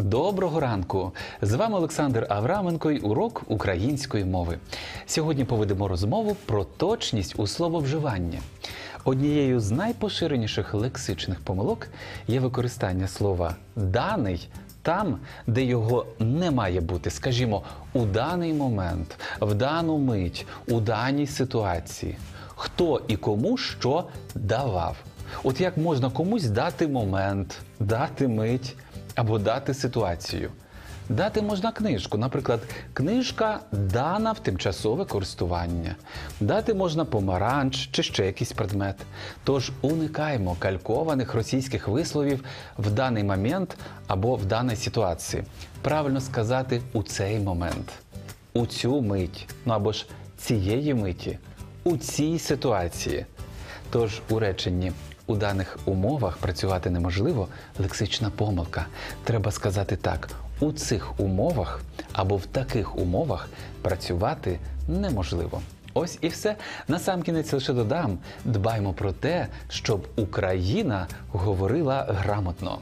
Доброго ранку! З вами Олександр Авраменко й урок української мови. Сьогодні поведемо розмову про точність у слововживанні. Однією з найпоширеніших лексичних помилок є використання слова «даний» там, де його не має бути. Скажімо, у даний момент, в дану мить, у даній ситуації. Хто і кому що давав. От як можна комусь дати момент, дати мить або дати ситуацію. Дати можна книжку. Наприклад, книжка дана в тимчасове користування. Дати можна помаранч чи ще якийсь предмет. Тож уникаємо калькованих російських висловів в даний момент або в даній ситуації. Правильно сказати «у цей момент», «у цю мить», ну або ж «цієї миті», «у цій ситуації». Тож у реченні «у даних умовах працювати неможливо» – лексична помилка. Треба сказати так – у цих умовах або в таких умовах працювати неможливо. Ось і все. Насамкінець лише додам – дбаймо про те, щоб Україна говорила грамотно.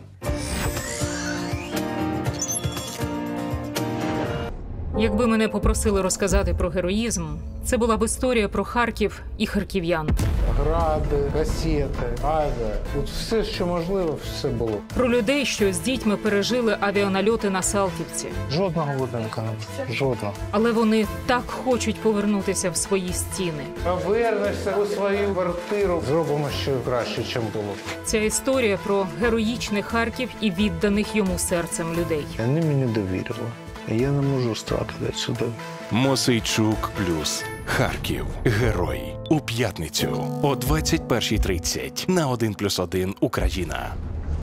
Якби мене попросили розказати про героїзм, це була б історія про Харків і харків'ян. Гради, касети, авіа. От все, що можливо, все було. Про людей, що з дітьми пережили авіанальоти на Салтівці. Жодного будинку не було. Жодного. Але вони так хочуть повернутися в свої стіни. Повернешся у свою квартиру. Зробимо ще краще, ніж було. Ця історія про героїчний Харків і відданих йому серцем людей. Вони мені довірили. Я не можу стратити сюди. Мосейчук плюс Харків. Герой. У п'ятницю о 21:30 на 1+1 Україна.